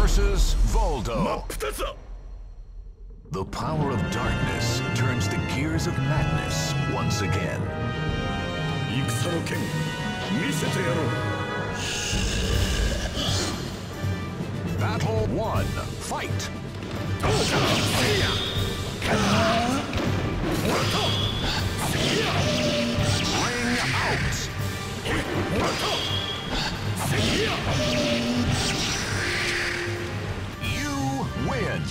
versus Voldo. The power of darkness turns the gears of madness once again. Battle 1, fight! Ring out! You win!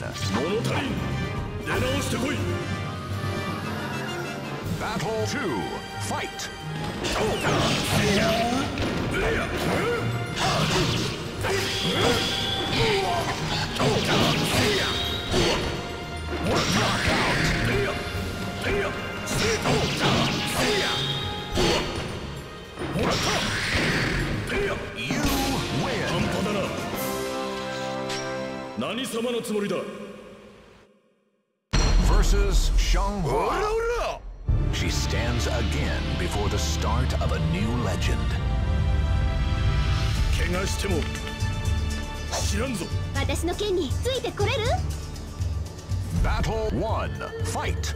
Battle 2, fight! You win! Versus Xianghua. She stands again before the start of a new legend. Battle 1, fight!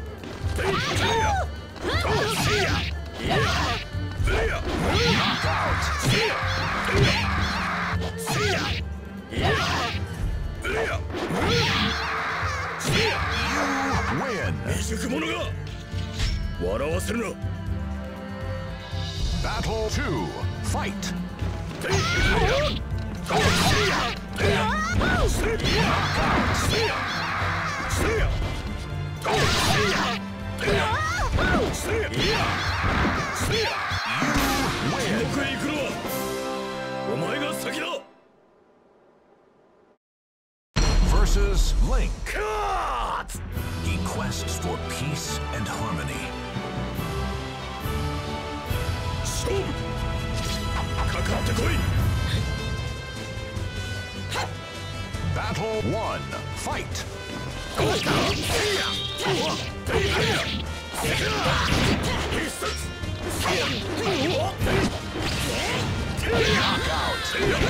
Win! Battle 2, fight! Versus Link. He quests for peace and harmony. Battle 1, fight! Knockout!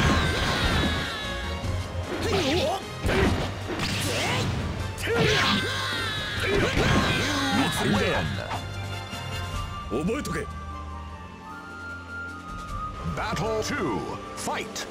You win! Battle 2, fight!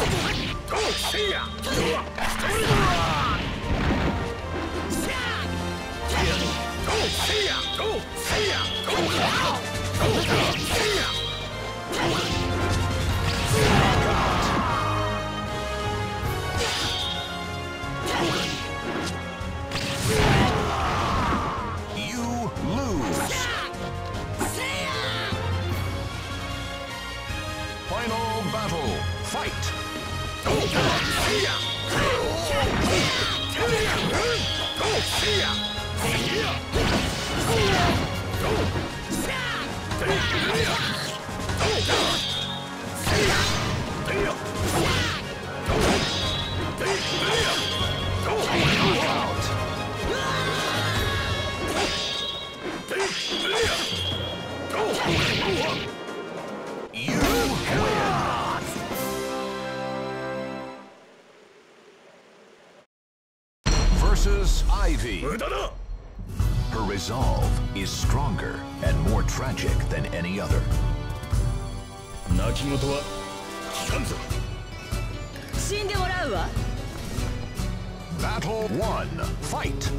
You lose! Final battle, fight! You win! Versus Ivy. Her resolve is stronger and more tragic than any other. Battle 1, fight!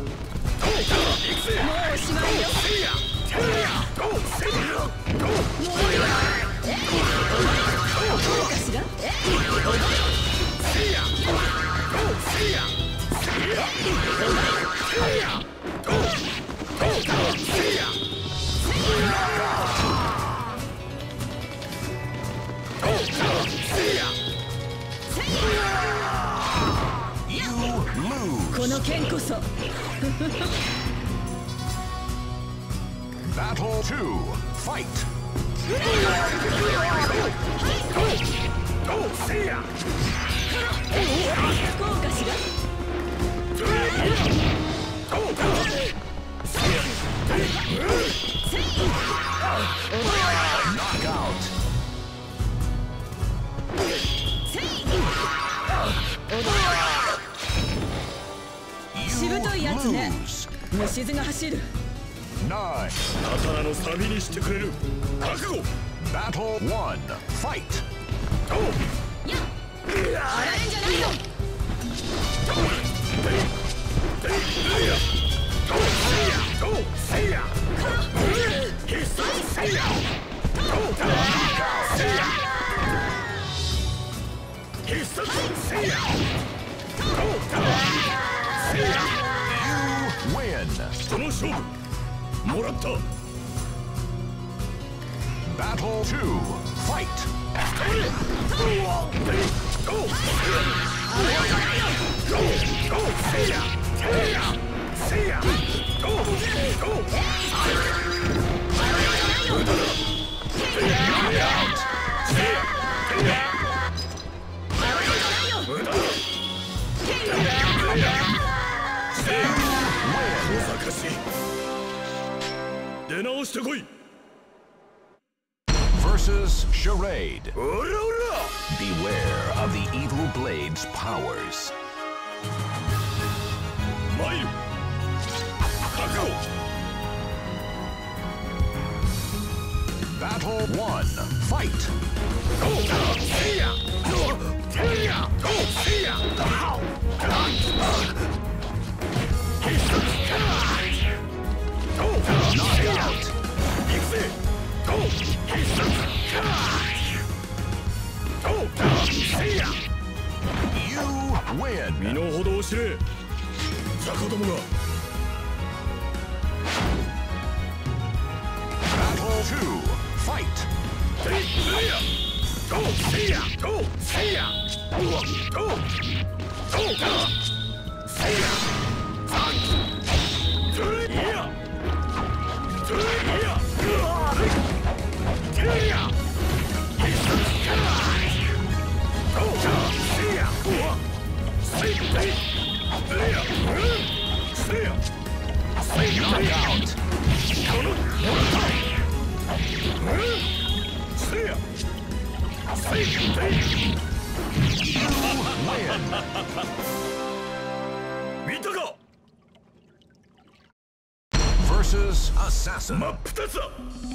You lose! Battle 2, fight! Knockout! いやつね。 lose. 虫唾が走る。 9. 刀の錆にしてくれる。覚悟。 Battle 1. Fight. やっ、あられんじゃないぞ。 Win. この勝負もらった。 Battle 2. Fight. 出直してこい。 Versus Charade. おらおら。 Beware of the evil blade's powers. 参る。覚悟。 Battle 1. Fight. Knockout. You win. 身の程を知れ。雑魚どもが。 Battle 2. Fight. Knockout. You win. 見たか。 Versus Assassin. 真っ二つだ。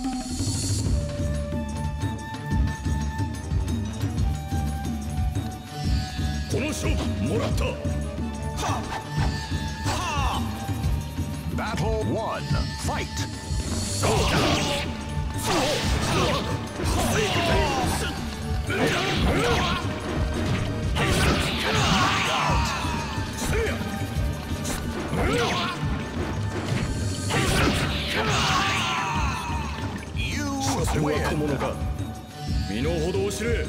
この勝負もらった。 Battle 1. Fight. You 所詮は小 win. 物か。身の程を知れ。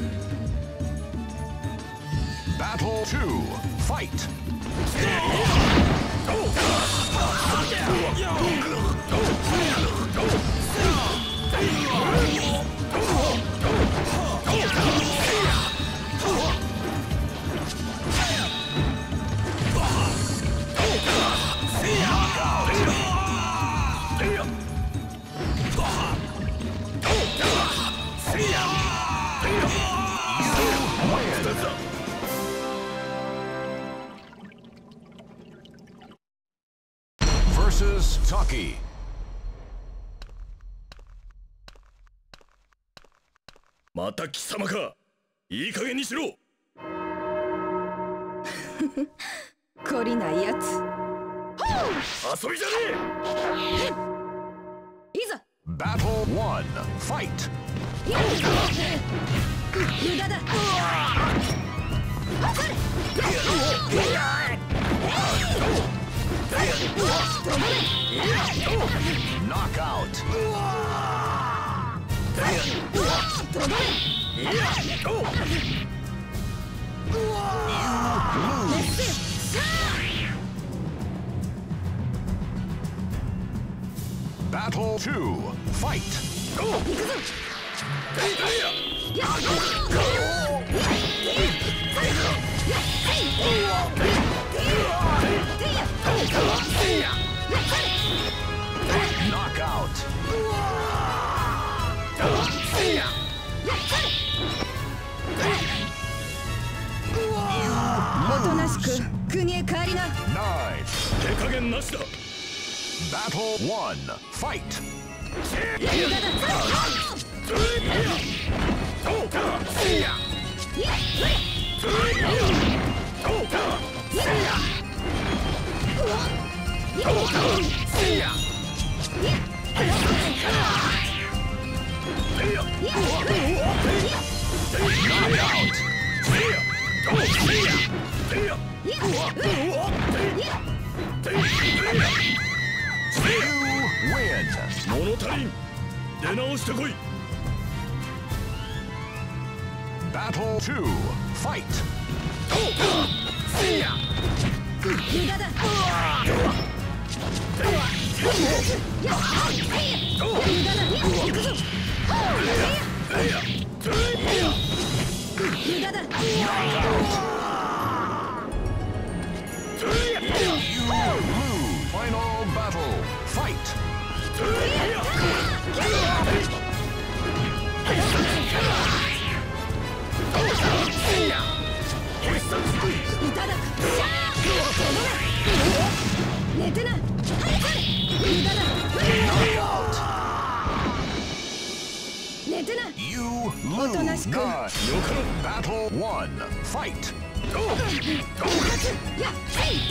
Battle 2. Fight. Versus Taki. また貴様か。いい加減にしろ。 懲りないやつ。 遊びじゃねいざ。 Battle 1. Fight. 無駄だ。 Knockout. Battle 2. Fight. Knockout. おとなしく国へ帰りな。 9. 手加減なしだ。 Battle 1. Fight. 物足りん。出直してこい。 Battle 2. Fight. 無駄だ。行くぞ。無駄だ。 You lose. Final battle. Fight. 歌だ。寝てな。無駄だ。寝てな。 You おとなし lose. く。 Nine. Battle 1. Fight. やっせい。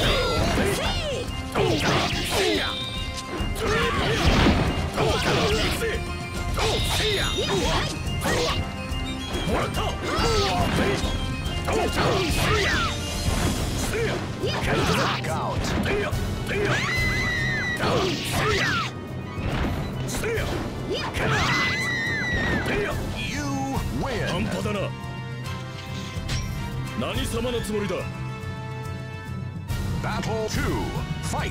Knockout. You 半 win. 端だな。何様のつもりだ。 Battle 2. Fight.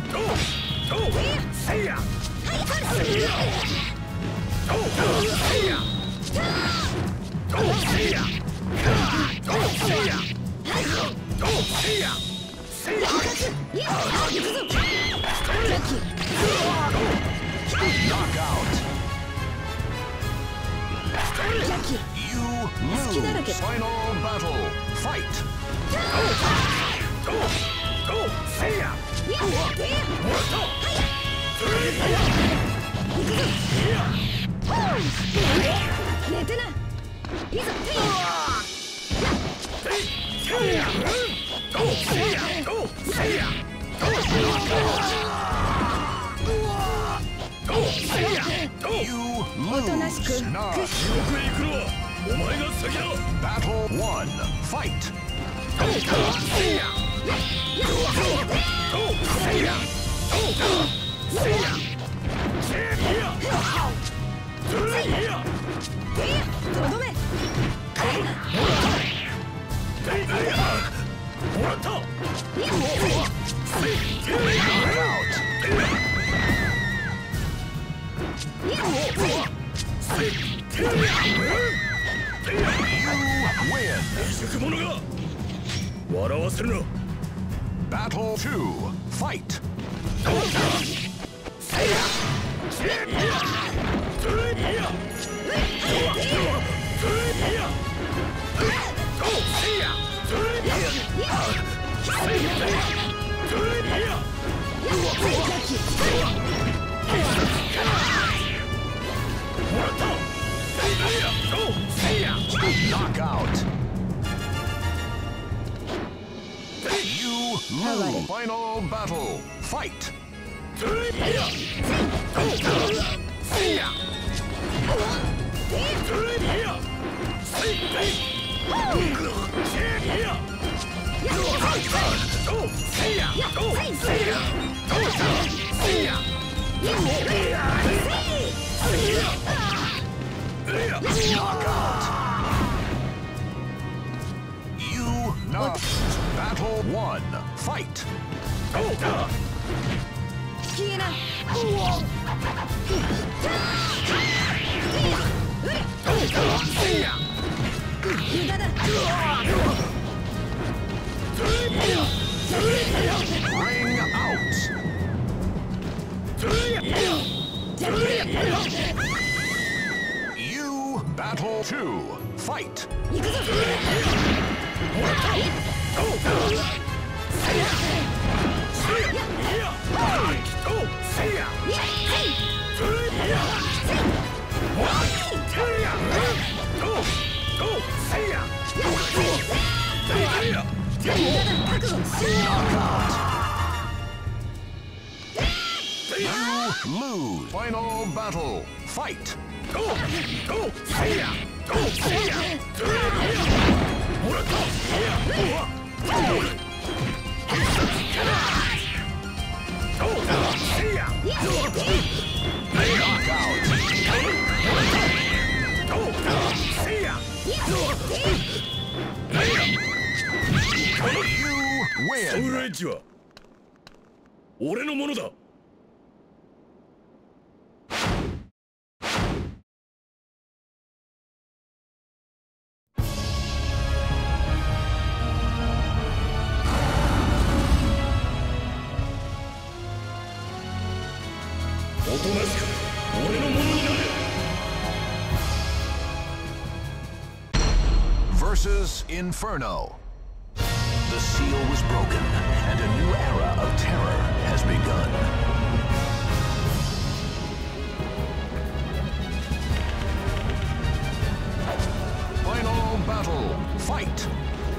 You lose. Final battle. Fight. 寝てな。いざ。 You おとなしく。 lose. Nine. 地獄へ行くのはお前が先だ。 Battle 1. Fight. とどめ。 もらった。 Knockout. You win. 未熟者が笑わせるな。 Battle 2. Fight. もらった。 Knockout. You lose. Final battle. Fight. Battle 1. Fight. 消えな。無駄だ。 Ring out. You battle 2. Fight. 行くぞ。やっ lose. Final battle. Fight. Go! Go! Say ya! Go! Say ya! Morata! Go! Say ya! Knockout. Go! Say ya! You ソウル win. エッジは俺のものだ。おとなしく俺のものになれ。 Versus Inferno. The seal was broken, and a new era of terror has begun. Final battle. Fight.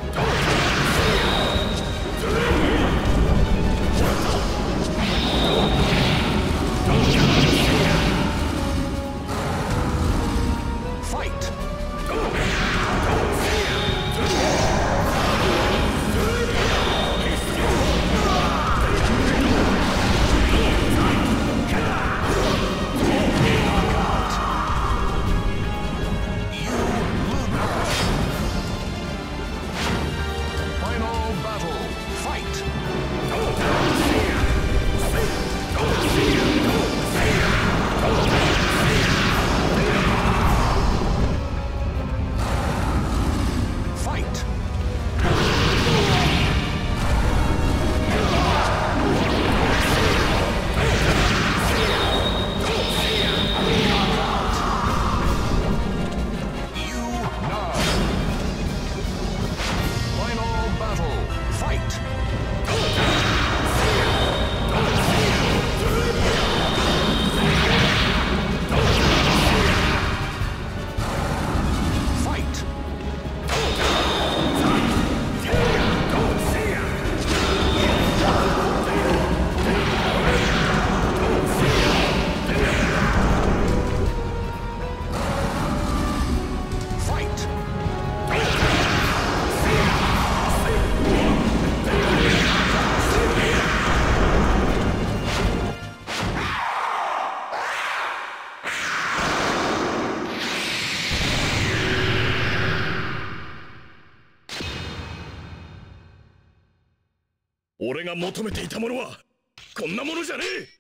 Fight. Final battle. Fight. Fight. You know. Final battle. Fight. Fight. Fight. 「俺が求めていたものはこんなものじゃねえ!」